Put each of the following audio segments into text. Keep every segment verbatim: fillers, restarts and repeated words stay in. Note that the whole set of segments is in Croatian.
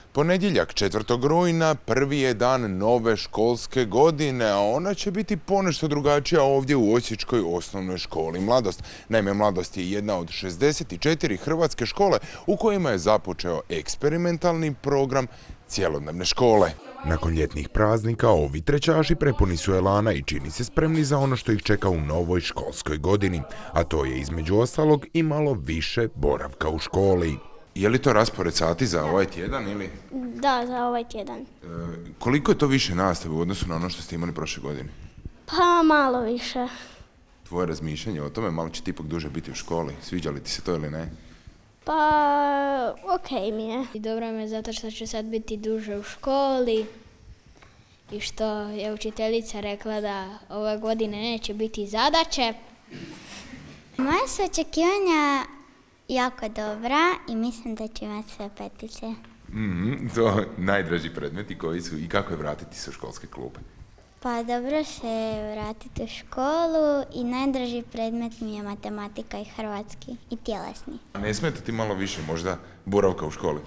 Ponedjeljak četvrtog rujna prvi je dan nove školske godine, a ona će biti ponešto drugačija ovdje u Osječkoj osnovnoj školi Mladost. Naime, Mladost je jedna od šezdeset četiri hrvatske škole u kojima je započeo eksperimentalni program cjelodnevne škole. Nakon ljetnih praznika ovi trećaši prepuni su elana i čini se spremni za ono što ih čeka u novoj školskoj godini, a to je između ostalog i malo više boravka u školi. Je li to raspored sati za ovaj tjedan ili? Da, za ovaj tjedan. E, koliko je to više nastave u odnosu na ono što ste imali prošle godine? Pa malo više. Tvoje razmišljanje o tome, malo će ti ipak duže biti u školi. Sviđa li ti se to ili ne? Pa okej mi je. I dobro mi je zato što ću sad biti duže u školi i što je učiteljica rekla da ove godine neće biti zadaće. Moje su očekivanja jako dobra i mislim da ću imati sve petice. Mm-hmm, to najdraži predmeti koji su i kako je vratiti se u školske klupe? Pa dobro se vratiti u školu i najdraži predmet mi je matematika i hrvatski i tjelesni. A ne smeta ti malo više možda boravka u školi?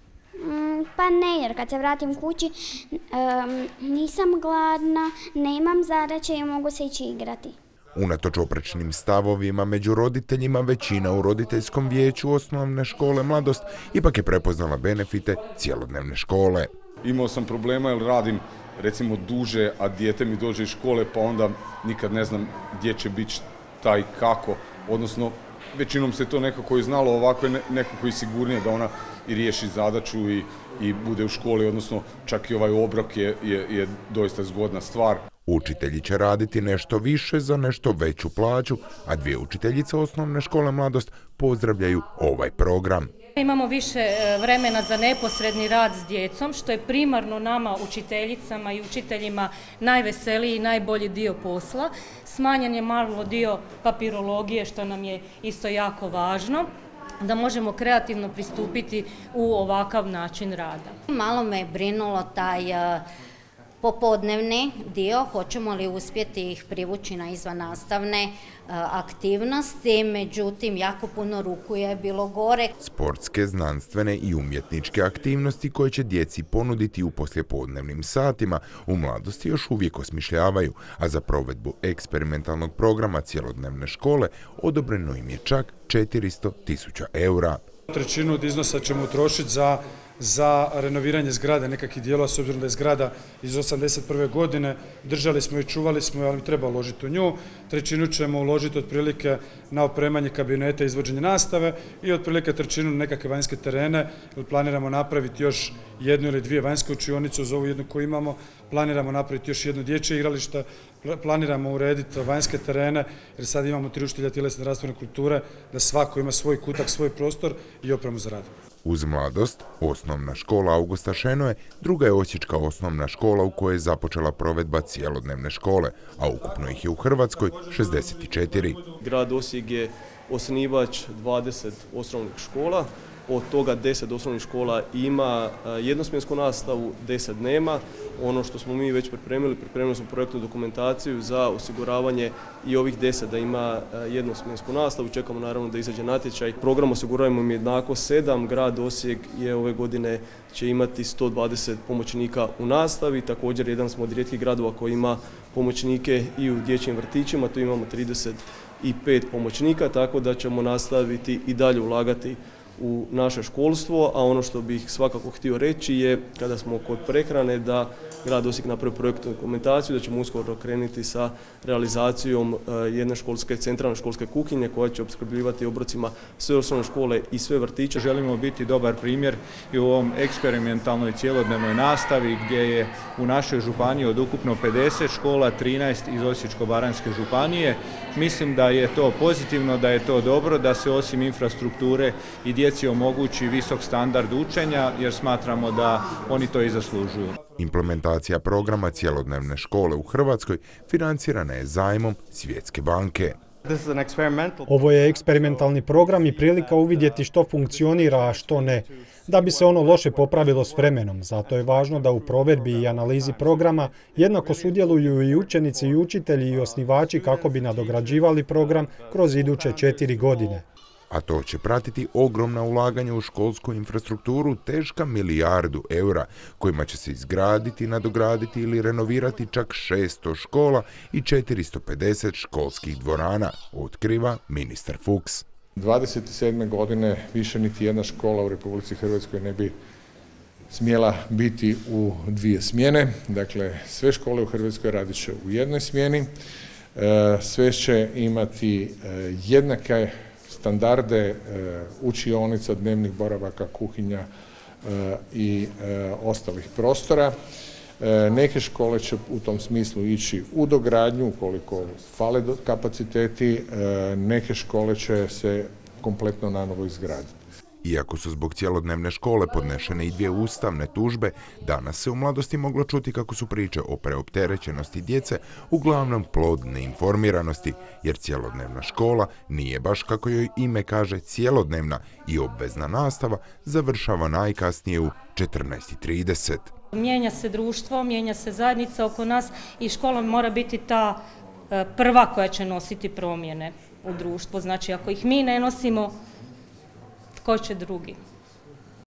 Mm, pa ne, jer kad se vratim kući um, nisam gladna, nemam zadaće i mogu se ići igrati. Unatoč oprečnim stavovima među roditeljima, većina u roditeljskom vijeću osnovne škole Mladost ipak je prepoznala benefite cjelodnevne škole. Imao sam problema jer radim recimo duže, a dijete mi dođe iz škole pa onda nikad ne znam gdje će biti taj i kako. Odnosno, većinom se to nekako i znalo, ovako je nekako i sigurnije da ona i riješi zadaću i, i bude u školi, odnosno čak i ovaj obrok je, je, je doista zgodna stvar. Učitelji će raditi nešto više za nešto veću plaću, a dvije učiteljice osnovne škole Mladost pozdravljaju ovaj program. Imamo više vremena za neposredni rad s djecom, što je primarno nama učiteljicama i učiteljima najveseliji i najbolji dio posla. Smanjen je malo dio papirologije, što nam je isto jako važno, da možemo kreativno pristupiti u ovakav način rada. Malo me je brinulo taj popodnevni dio, hoćemo li uspjeti ih privući na izvannastavne aktivnosti, međutim jako puno ruku je bilo gore. Sportske, znanstvene i umjetničke aktivnosti koje će djeci ponuditi u poslijepodnevnim satima u Mladosti još uvijek osmišljavaju, a za provedbu eksperimentalnog programa cjelodnevne škole odobreno im je čak četiristo tisuća eura. Trećinu od iznosa ćemo utrošiti za za renoviranje zgrade nekakvih dijelova, s obzirom da je zgrada iz osamdeset prve godine, držali smo i čuvali smo je, ali treba uložiti u nju. Trećinu ćemo uložiti otprilike na opremanje kabineta i izvođenje nastave i otprilike trećinu na nekakve vanjske terene, jer planiramo napraviti još jednu ili dvije vanjske učionice uz ovu jednu koju imamo, planiramo napraviti još jedno dječje igralište, planiramo urediti vanjske terene, jer sad imamo tri učitelja tjelesne zdravstvene kulture, da svako ima svoj kutak, svoj prostor i opremu za rad. Uz Mladost, osnovna škola Augusta Šenoje, druga je osječka osnovna škola u kojoj je započela provedba cjelodnevne škole, a ukupno ih je u Hrvatskoj šezdeset četiri. Grad Osijek je osnivač dvadeset osnovnih škola, od toga deset osnovnih škola ima jednosmjensku nastavu, deset nema. Ono što smo mi već pripremili, pripremili smo projektnu dokumentaciju za osiguravanje i ovih deset da ima jednosmjensku nastavu. Čekamo naravno da izađe natječaj. Program osiguravamo im jednako sedam. Grad Osijek je ove godine će imati sto dvadeset pomoćnika u nastavi. Također jedan smo od rijetkih gradova koji ima pomoćnike i u dječjim vrtićima. Tu imamo trideset pet pomoćnika, tako da ćemo nastaviti i dalje ulagati u naše školstvo, a ono što bih svakako htio reći je, kada smo kod prehrane, da grad Osijek napravi projektnu dokumentaciju, da ćemo uskoro krenuti sa realizacijom jedne školske, centralne školske kuhinje koja će opskrbljivati obrocima sve osnovne škole i sve vrtiće. Želimo biti dobar primjer i u ovom eksperimentalnoj cjelodnevnoj nastavi gdje je u našoj županiji od ukupno pedeset škola, trinaest iz Osječko-baranjske županije. Mislim da je to pozitivno, da je to dobro, da se osim infrastrukture i djeci omogući visok standard učenja, jer smatramo da oni to i zaslužuju. Implementacija programa cjelodnevne škole u Hrvatskoj financirana je zajmom Svjetske banke. Ovo je eksperimentalni program i prilika uvidjeti što funkcionira, a što ne, da bi se ono loše popravilo s vremenom. Zato je važno da u provedbi i analizi programa jednako sudjeluju i učenici i učitelji i osnivači kako bi nadograđivali program kroz iduće četiri godine. a to će pratiti ogromna ulaganja u školsku infrastrukturu teška milijardu eura, kojima će se izgraditi, nadograditi ili renovirati čak šesto škola i četiristo pedeset školskih dvorana, otkriva ministar Fuchs. dvadeset sedme. godine više niti jedna škola u Republici Hrvatskoj ne bi smjela biti u dvije smjene. Dakle, sve škole u Hrvatskoj radit će u jednoj smjeni. Sve će imati jednake standarde učionica, dnevnih boravaka, kuhinja i ostalih prostora. Neke škole će u tom smislu ići u dogradnju ukoliko fale kapaciteti, neke škole će se kompletno nanovo izgraditi. Iako su zbog cjelodnevne škole podnešene i dvije ustavne tužbe, danas se u mladosti moglo čuti kako su priče o preopterećenosti djece uglavnom plod neinformiranosti, jer cjelodnevna škola nije baš, kako joj ime kaže, cjelodnevna i obvezna nastava završava najkasnije u četrnaest i trideset. Mijenja se društvo, mijenja se zajednica oko nas i škola mora biti ta prva koja će nositi promjene u društvu. Znači, ako ih mi ne nosimo, tko će drugi?